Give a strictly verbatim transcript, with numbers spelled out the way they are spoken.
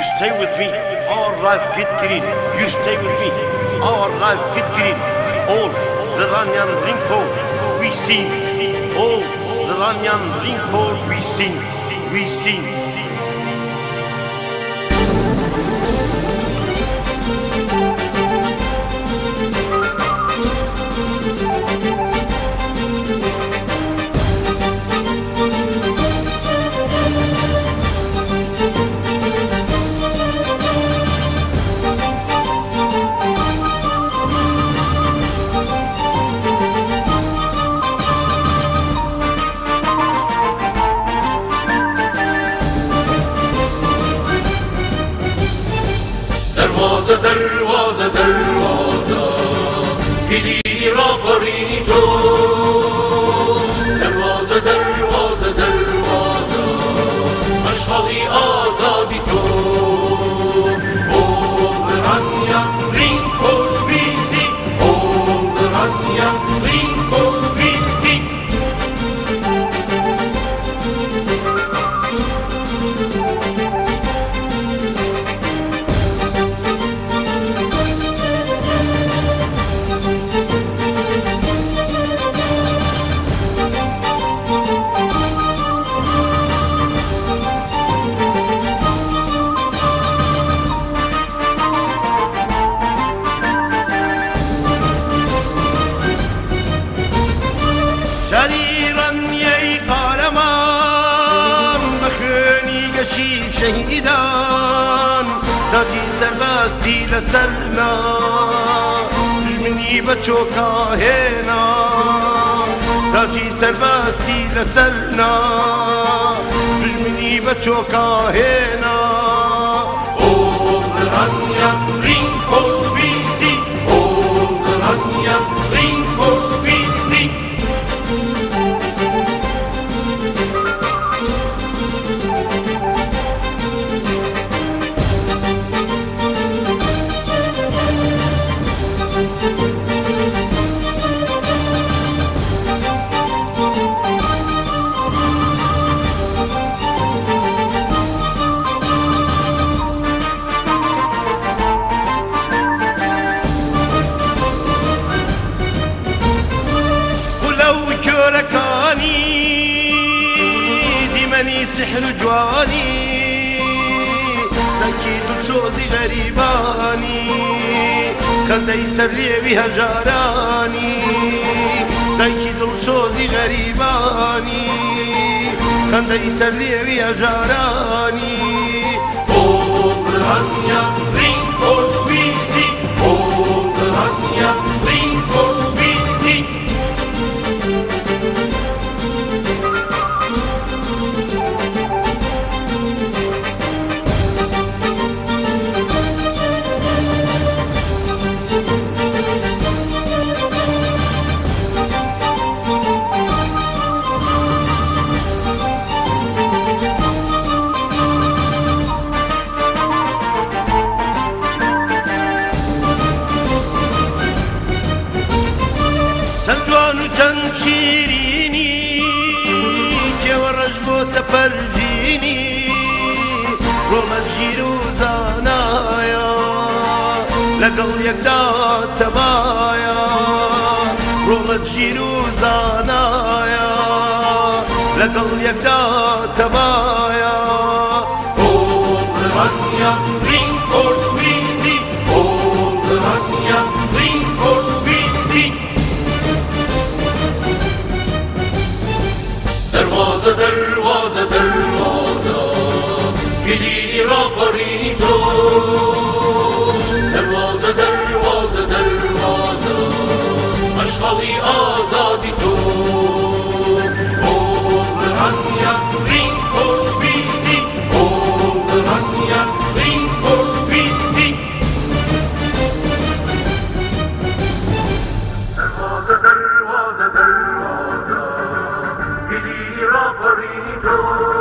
stay with me, our life get green. You stay with me, our life get green. All the Ranyan ring for we sing. All the Ranyan ring for we sing. We sing. دروازه دروازه دروازه کلیدی را برینی تو دروازه دروازه دروازه مشغلی آزادی تو اوغرانیا رین کن بیزی اوغرانیا رین کن بیزی شريرا يا قهرمان بخوني قشيف شهيدان تاجي سربستي لسرنا دجمني بچوكا هنا تاجي سربستي لسرنا دجمني بچوكا هنا اوغرانیا رین کن بیزی اوغرانیا رین کن بیزی ديماني سحر جواني تنكيد الشوزي غريباني خلدي سرلي بها جاراني تنكيد الشوزي غريباني خلدي سرلي بها جاراني اوغرانیا رین کن بیزی اوغرانیا رین کن بیزی سلطان چند شیرینی که ورش بوت پرجینی رومت جیرو زانایا لقل یک داد تبایا رومت جیرو زانایا لقل یک داد تبایا اوغرانیا رین کن بیزی اوغرانیا رین کن بیزی دروازه دروازه دروازه کلیدی را برینی تو دروازه دروازه دروازه مشغلی آزادی تو اوغرانیا رین کن بیزی اوغرانیا رین کن بیزی دروازه دروازه دروازه کلیدی را برینی تو